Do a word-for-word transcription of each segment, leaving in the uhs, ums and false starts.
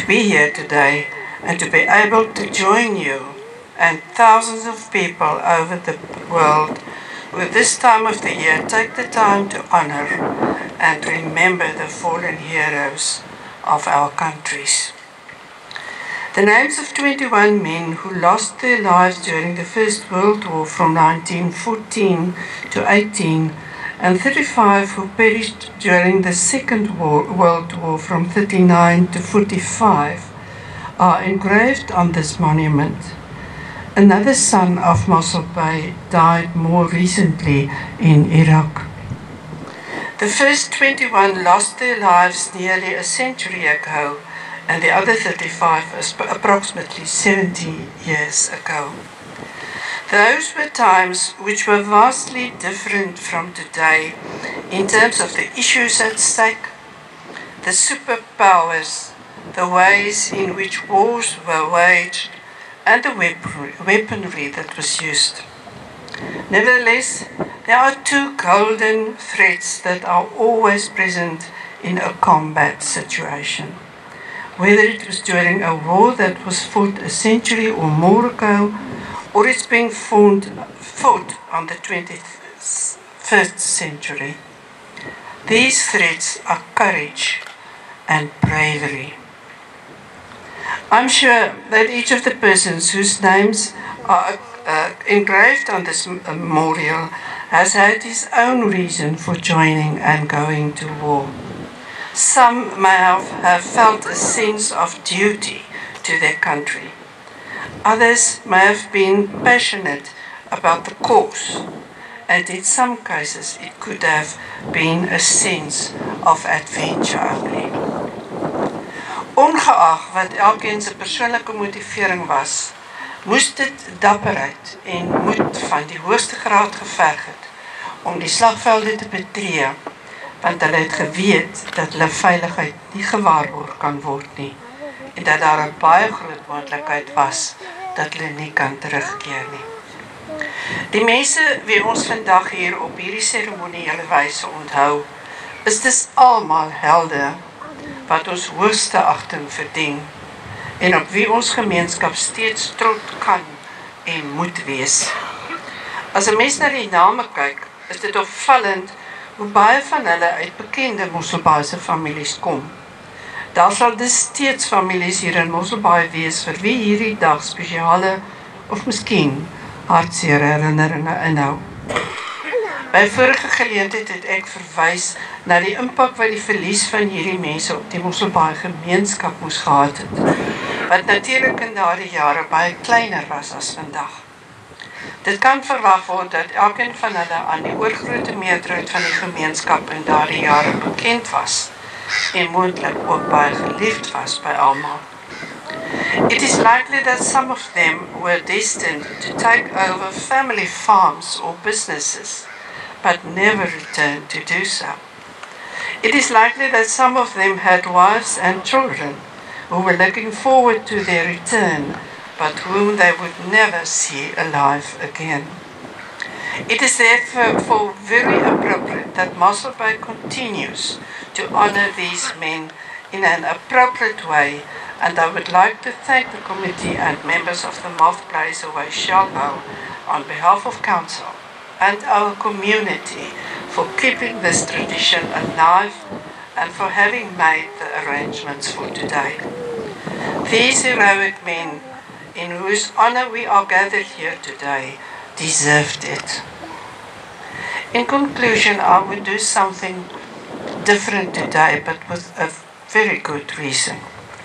to be here today and to be able to join you and thousands of people over the world with this time of the year take the time to honor and remember the fallen heroes of our countries. The names of twenty-one men who lost their lives during the First World War from nineteen fourteen to eighteen and thirty-five who perished during the Second World War from thirty-nine to forty-five are engraved on this monument. Another son of Mossel Bay died more recently in Iraq. The first twenty-one lost their lives nearly a century ago, and the other thirty-five approximately seventy years ago. Those were times which were vastly different from today in terms of the issues at stake, the superpowers, the ways in which wars were waged, and the weaponry that was used. Nevertheless, there are two golden threads that are always present in a combat situation. Whether it was during a war that was fought a century or more ago, or it's being fought, fought on the twenty-first century. These threads are courage and bravery. I'm sure that each of the persons whose names are uh, engraved on this memorial has had his own reason for joining and going to war. Some may have, have felt a sense of duty to their country. Others may have been passionate about the cause, and in some cases it could have been a sense of adventure only. Ongeag wat elkeen se persoonlike motivering was, moes dit dapperheid en moed van die hoogste graad geverg het om die slagvelde te betree, want hulle het geweet dat hulle veiligheid nie gewaarborg kan word nie en dat daar 'n baie groot moontlikheid was dat hulle nie kan terugkeer nie. Die mense wie ons vandag hier op hierdie seremoniële wyse onthou, is dis almal helde wat ons hoogste agting verdien en op wie ons gemeenskap steeds trots kan en moet wees. As 'n mens na die name kyk, is dit opvallend hoe baie van hulle uit bekende Mosselbaai families kom. Daar sal dus steeds families hier in Mosselbaai wees vir wie hierdie dag spesiale of miskien hartseer herinneringe inhou. By vorige geleentheid het ek verwys na die impak wat die verlies van hierdie mense op die Mosselbaai gemeenskap moes gehad het, wat natuurlik in daardie jare baie kleiner was as vandag. Dit kan verwag word dat elkeen van hulle aan die oorgrote meerderheid van die gemeenskap in daardie jare bekend was en moontlik ook baie geliefd was by almal. It is likely that some of them were destined to take over family farms or businesses, but never returned to do so. It is likely that some of them had wives and children who were looking forward to their return, but whom they would never see alive again. It is therefore very appropriate that Mossel Bay continues to honor these men in an appropriate way, and I would like to thank the committee and members of the Moth Blaze Away Shallow on behalf of Council and our community for keeping this tradition alive and for having made the arrangements for today. These heroic men, in whose honor we are gathered here today, deserved it. In conclusion, I would do something different today, but with a very good reason.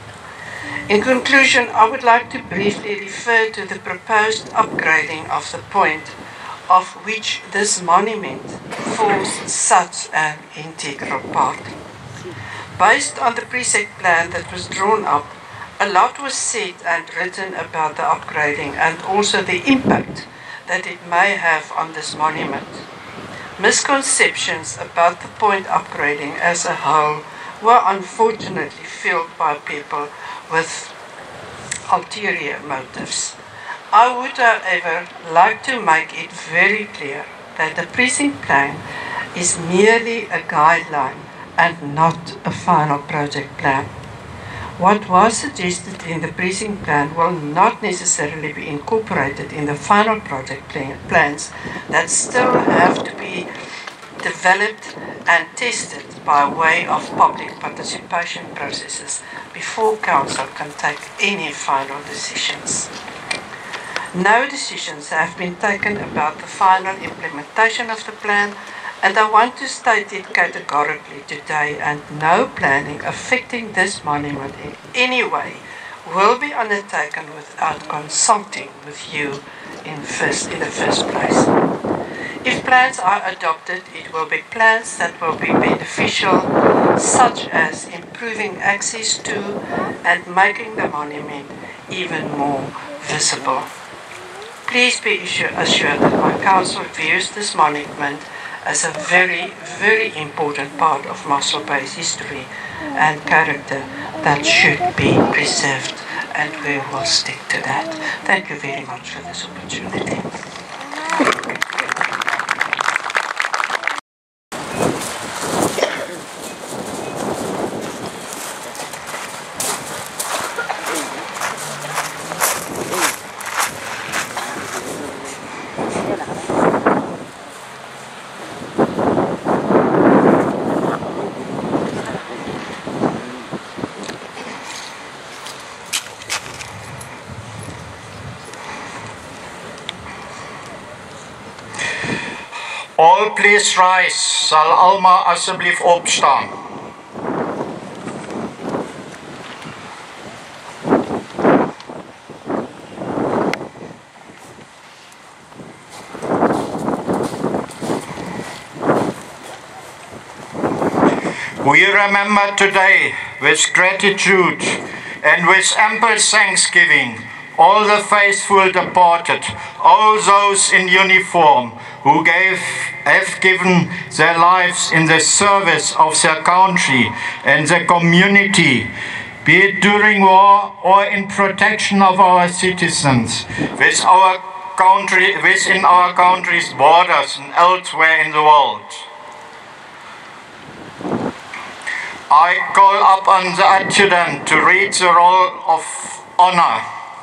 In conclusion, I would like to briefly refer to the proposed upgrading of the point of which this monument forms such an integral part. Based on the precinct plan that was drawn up, a lot was said and written about the upgrading and also the impact that it may have on this monument. Misconceptions about the point upgrading as a whole were unfortunately filled by people with ulterior motives. I would, however, like to make it very clear that the precinct plan is merely a guideline and not a final project plan. What was suggested in the precinct plan will not necessarily be incorporated in the final project plan plans that still have to be developed and tested by way of public participation processes before Council can take any final decisions. No decisions have been taken about the final implementation of the plan, and I want to state it categorically today, and no planning affecting this monument in any way will be undertaken without consulting with you in, first, in the first place. If plans are adopted, it will be plans that will be beneficial, such as improving access to and making the monument even more visible. Please be assured that my council views this monument as a very, very important part of Mossel Bay's history and character that should be preserved, and we will stick to that. Thank you very much for this opportunity. All please rise, sal almal asseblief opstaan. We remember today with gratitude and with ample thanksgiving all the faithful departed, all those in uniform who gave, have given their lives in the service of their country and the community, be it during war or in protection of our citizens, with our country, within our country's borders and elsewhere in the world. I call upon the adjutant to read the roll of honor.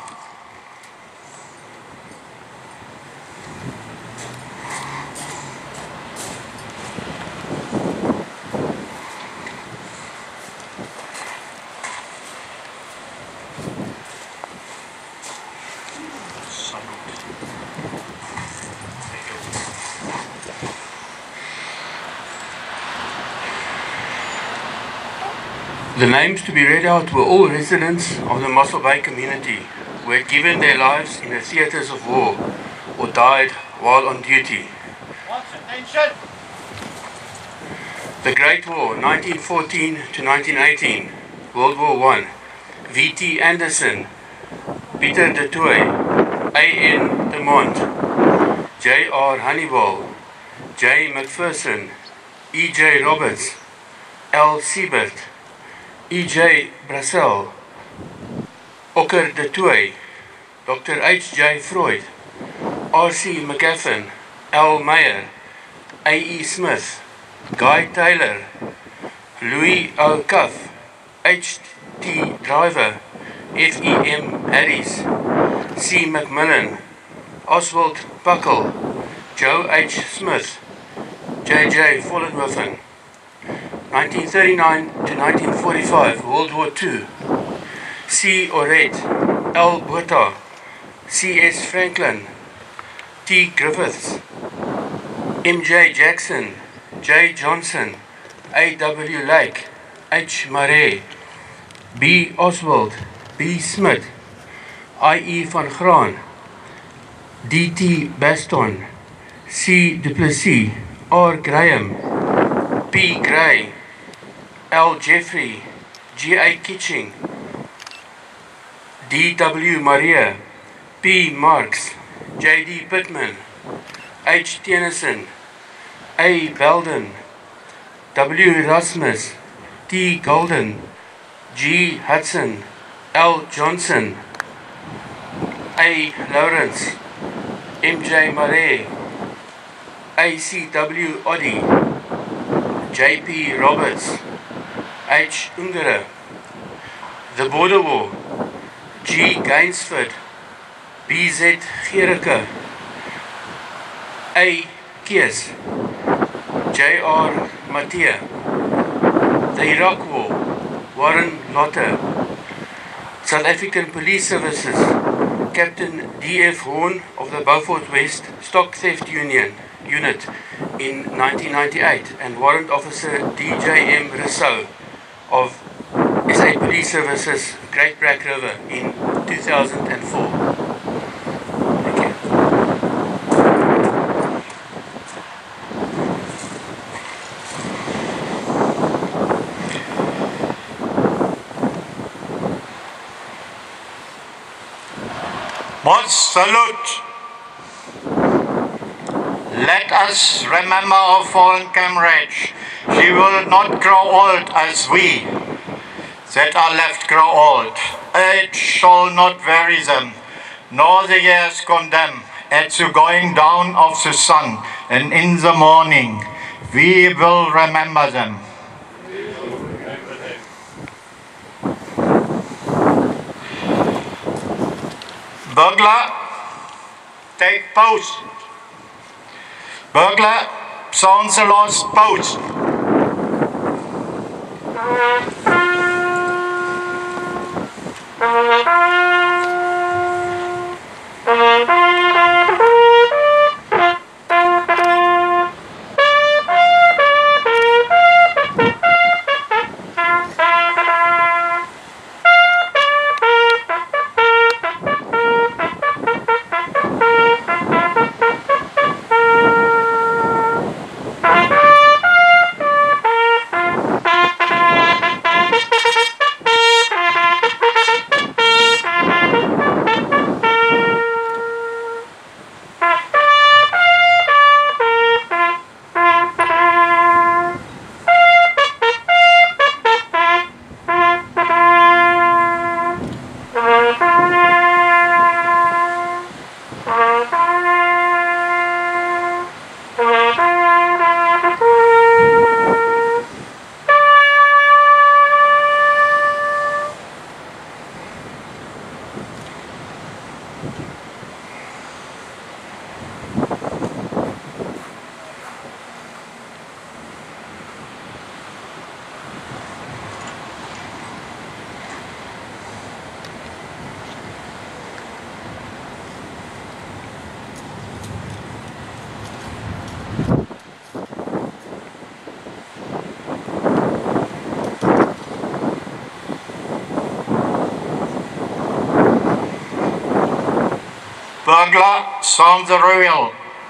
The names to be read out were all residents of the Mossel Bay community who had given their lives in the theatres of war or died while on duty. The Great War, nineteen fourteen to nineteen eighteen, World War One, V T Anderson, Peter de Tooy, A N de Mont, J R Honeyball, J Macpherson, E J Roberts, L Siebert, E J Brassel, Ocker de Tooy, Doctor H J Freud, R C McGaffin, L Meyer, A E Smith, Guy Taylor, Louis O. Cuff, H T Driver, F E M Harris, C. McMillan, Oswald Buckle, Joe H. Smith, J J Vollenhoven. nineteen thirty-nine to nineteen forty-five, World War Two, C. Oret, L. Botha, C. S. Franklin, T. Griffiths, M. J. Jackson, J. Johnson, A. W. Lake, H. Mare, B. Oswald, B. Smith, I. E. van Graan, D. T. Baston, C. Duplessis, R. Graham, P. Gray, L. Jeffrey, G. A. Kitching, D. W. Maria, P. Marks, J. D. Pittman, H. Tennyson, A. Belden, W. Erasmus, T. Golden, G. Hudson, L. Johnson, A. Lawrence, M. J. Murray, A. C. W. Oddy, J. P. Roberts, H. Ungere, The Border War, G. Gainsford, B Z Gericke, A. Kies, J R Mattia. The Iraq War, Warren Lotter. South African Police Services, Captain D F Horn of the Beaufort West Stock Theft Union Unit in nineteen ninety-eight, and Warrant Officer D J M Rousseau of S A Police Services, Great Black River in two thousand four. Thank you. Most salute. Let us remember our fallen comrade. She will not grow old as we that are left grow old. Age shall not weary them, nor the years condemn. At the going down of the sun and in the morning, we will remember them. Burglar, take post. Burglar, sound the last post. Burglar, sound the reel.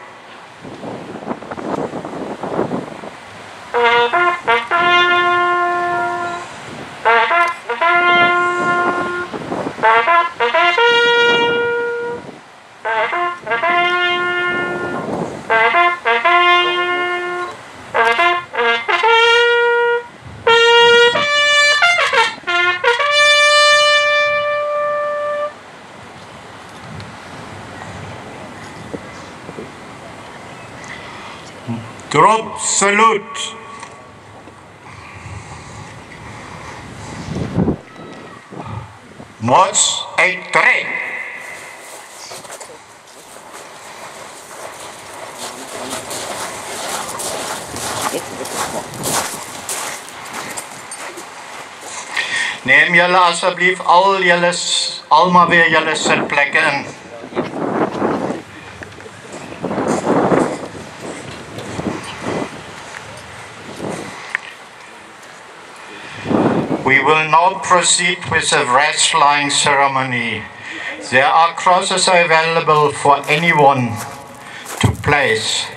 Drop salute. Mots eight three. Neem julle asseblief al julle almal weer julle sitplekke in. We will now proceed with the wrestling ceremony. There are crosses available for anyone to place.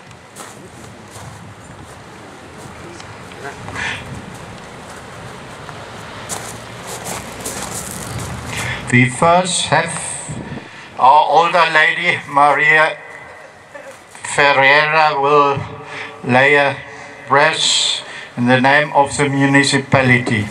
We first have our older lady, Maria Ferreira, will lay a wreath in the name of the municipality.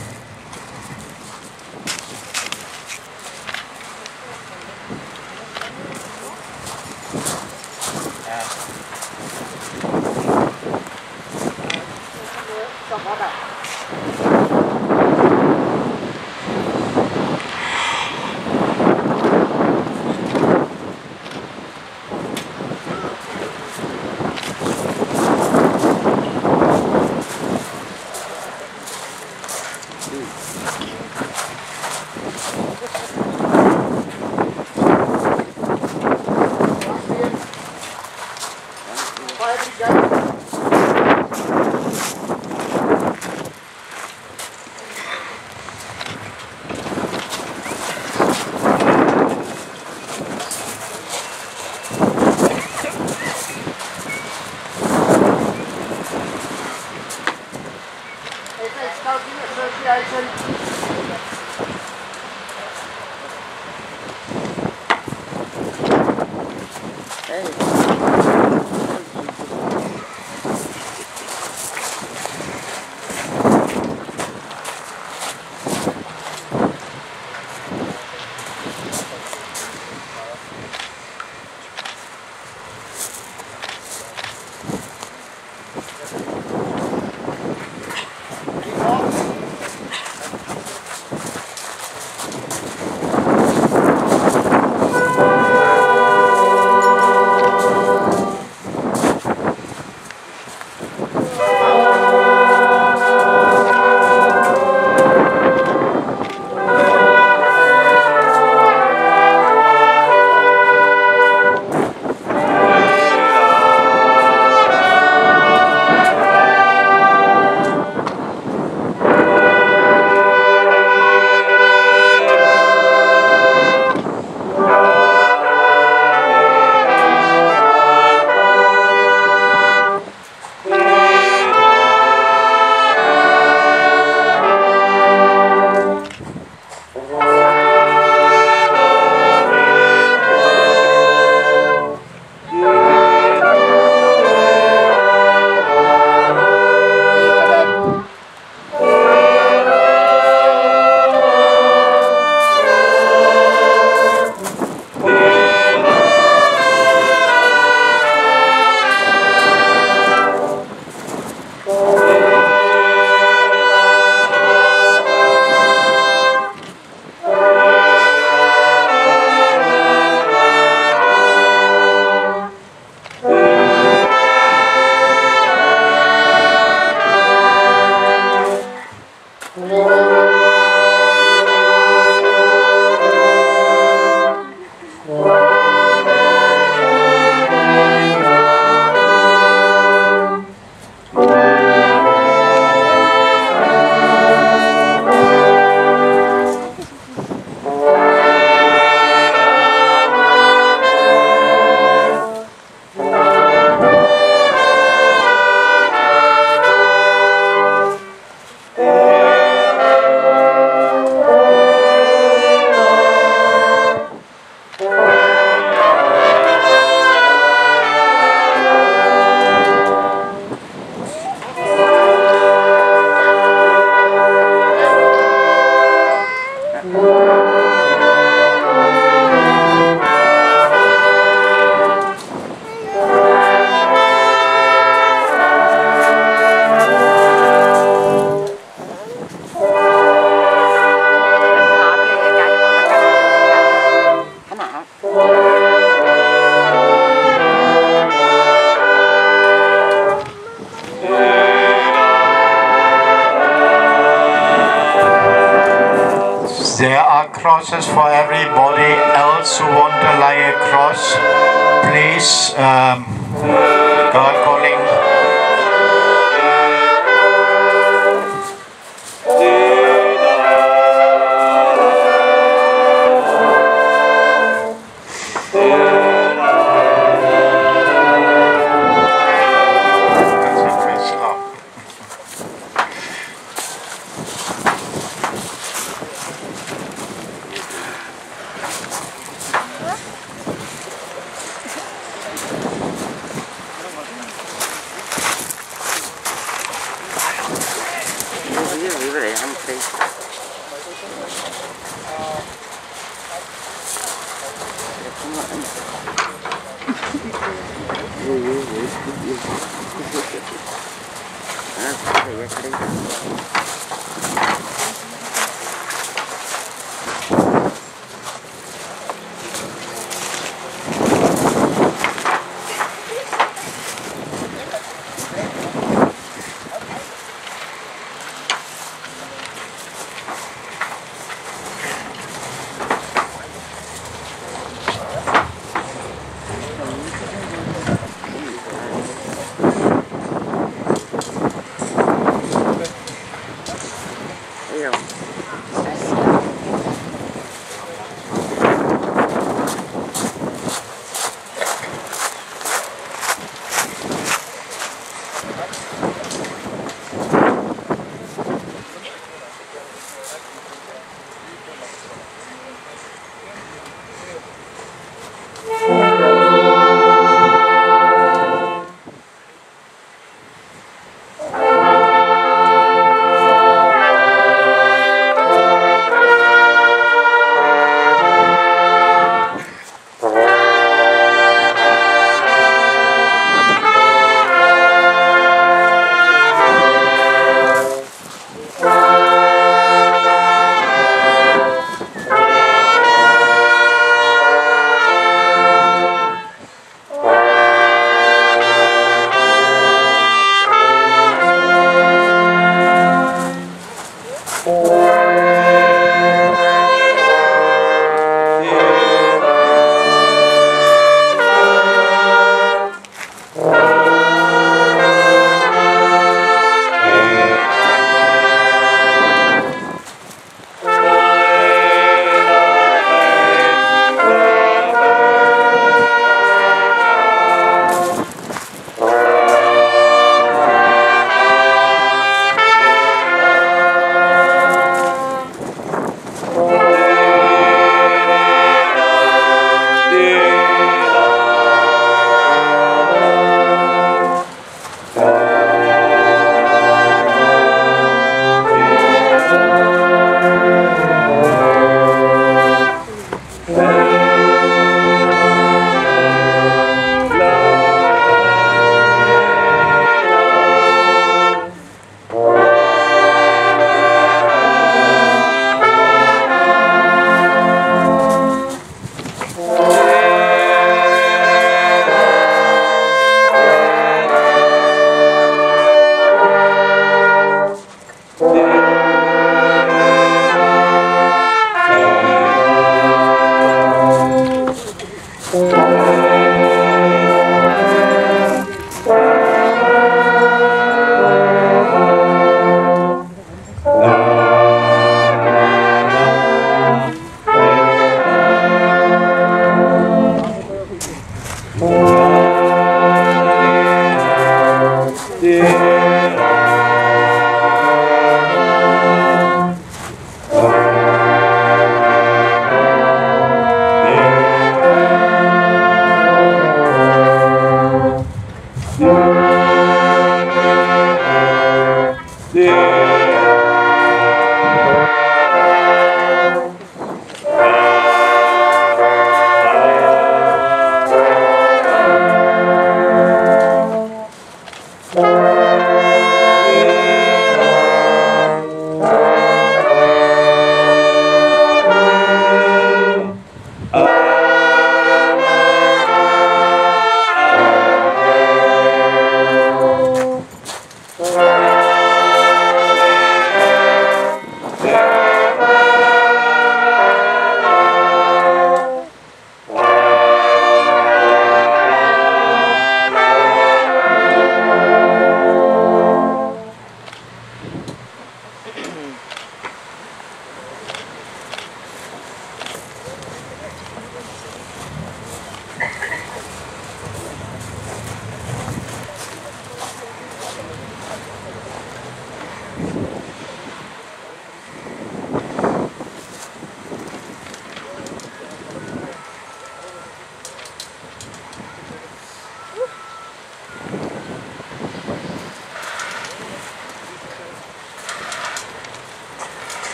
are crosses for everybody else who want to lay a cross. Please, um, God calling.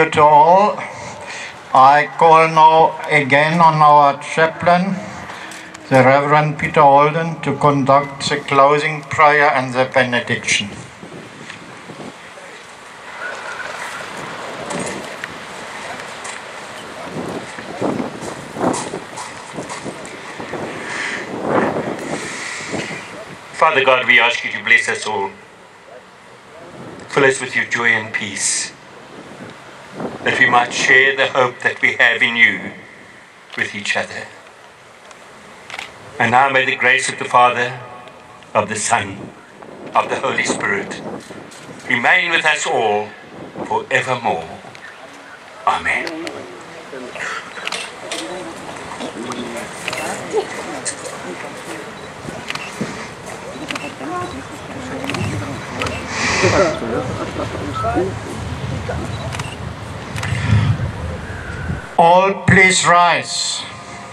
you to all. I call now again on our chaplain, the Reverend Peter Holden, to conduct the closing prayer and the benediction. Father God, we ask you to bless us all. Fill us with your joy and peace, that we might share the hope that we have in you with each other. And now may the grace of the Father, of the Son, of the Holy Spirit remain with us all forevermore. Amen. All please rise.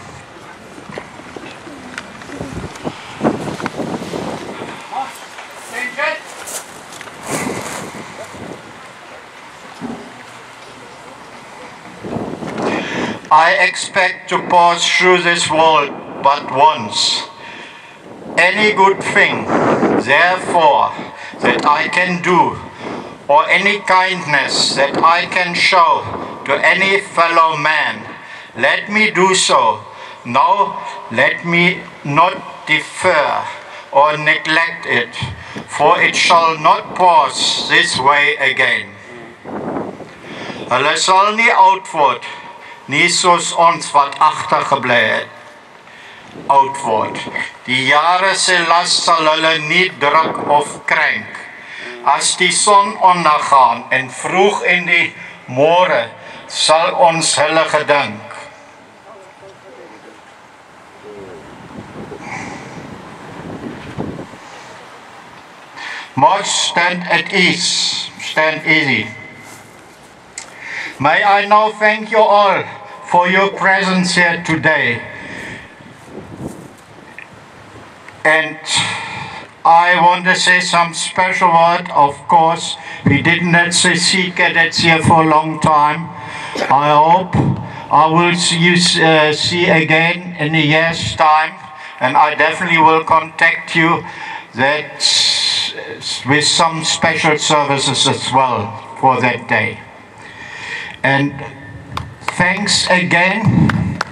I expect to pass through this world but once. Any good thing, therefore, that I can do, or any kindness that I can show to any fellow man, let me do so. Now let me not defer or neglect it, for it shall not pass this way again. Hulle sal nie oud word, nie soos ons wat agtergebly het. Oud word. Die jare se las sal hulle nie druk of krenk. As die son ondergaan en vroeg in die môre sal ons hulle gedink. March, stand at ease, stand easy. May I now thank you all for your presence here today. And I want to say some special word, of course. We didn't see cadets here for a long time. I hope I will see you uh, see again in a year's time, and I definitely will contact you that with some special services as well for that day. And thanks again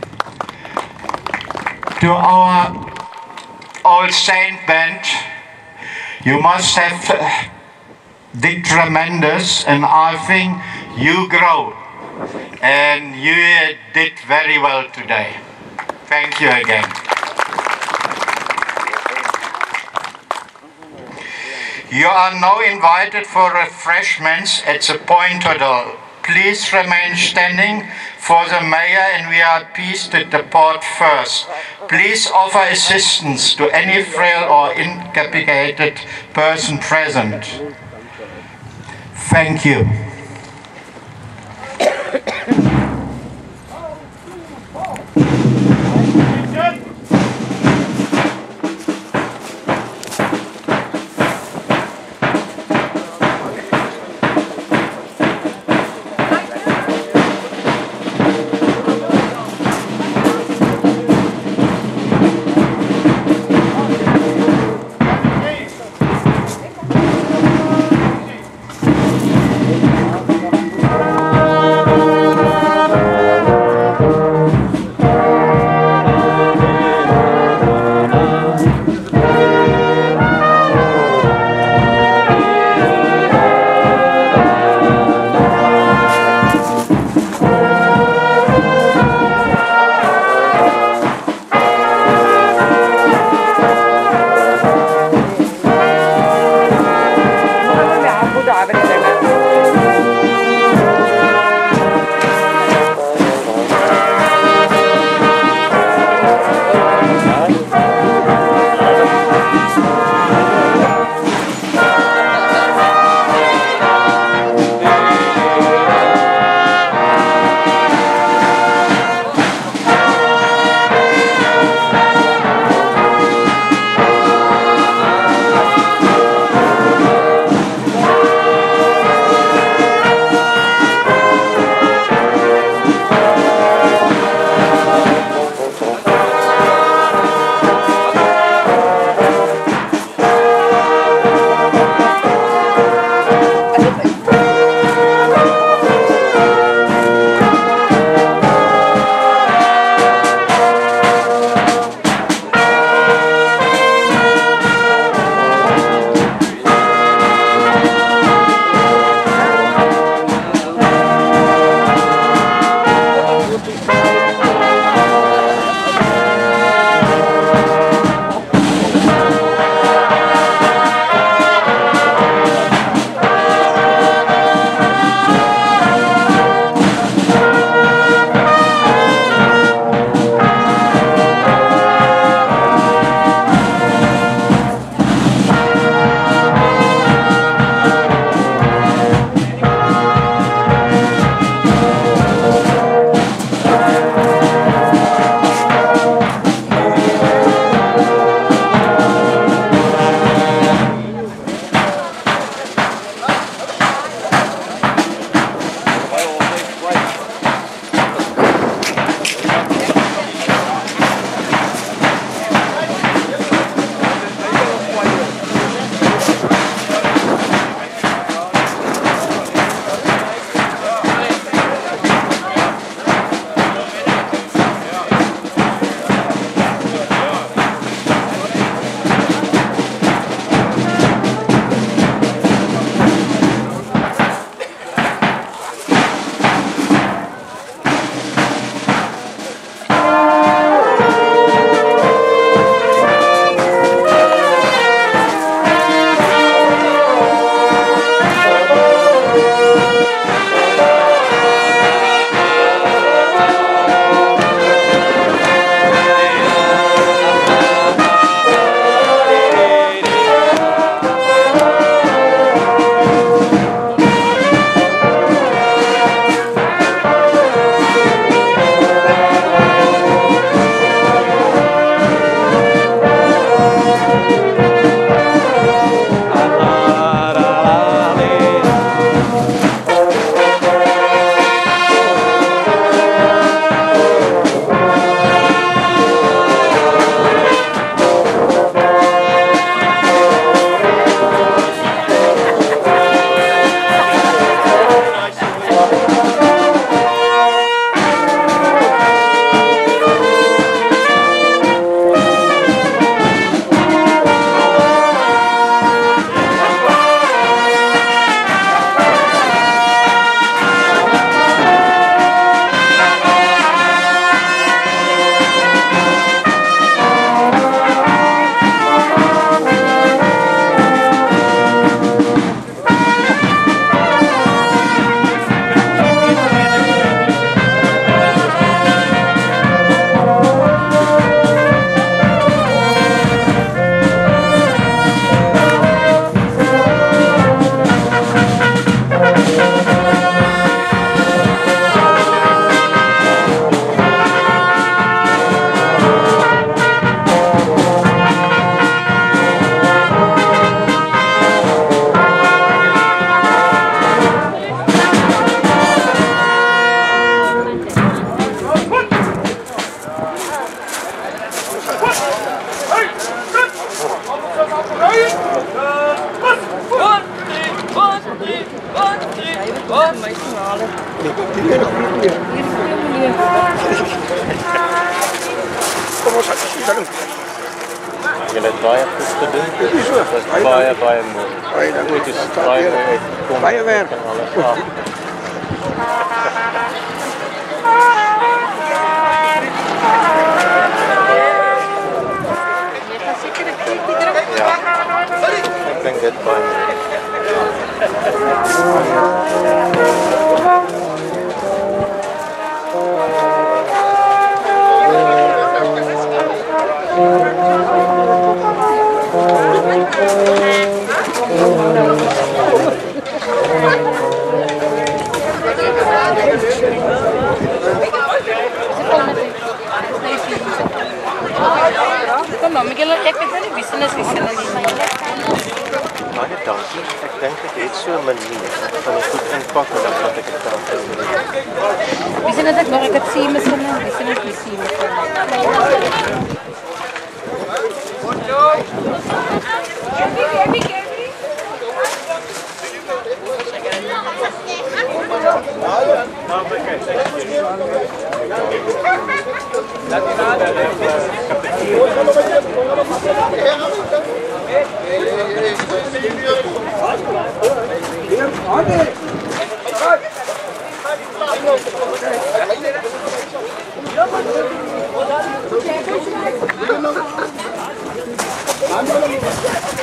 to our All Saint Band. You must have uh, did tremendous, and I think you grow, and you did very well today. Thank you again. You are now invited for refreshments at the Point Hotel. Please remain standing for the mayor and V I Ps to depart first. Please offer assistance to any frail or incapacitated person present. Thank you. Jy het baie goed gedoen. Dit is baie, baie mooi. Baie dankie. Dit is baie mooi. Baie werk. Ja, ek dink dit baie mooi. Kom nou, Miguel, ek het nie business gesien nie. Baie dankie. Ek dink ek het so 'n manier van dit goed inpak en dan wat ek dit kan doen. Business ek nog ek het sien mis van business nie sien mis van. Thank you.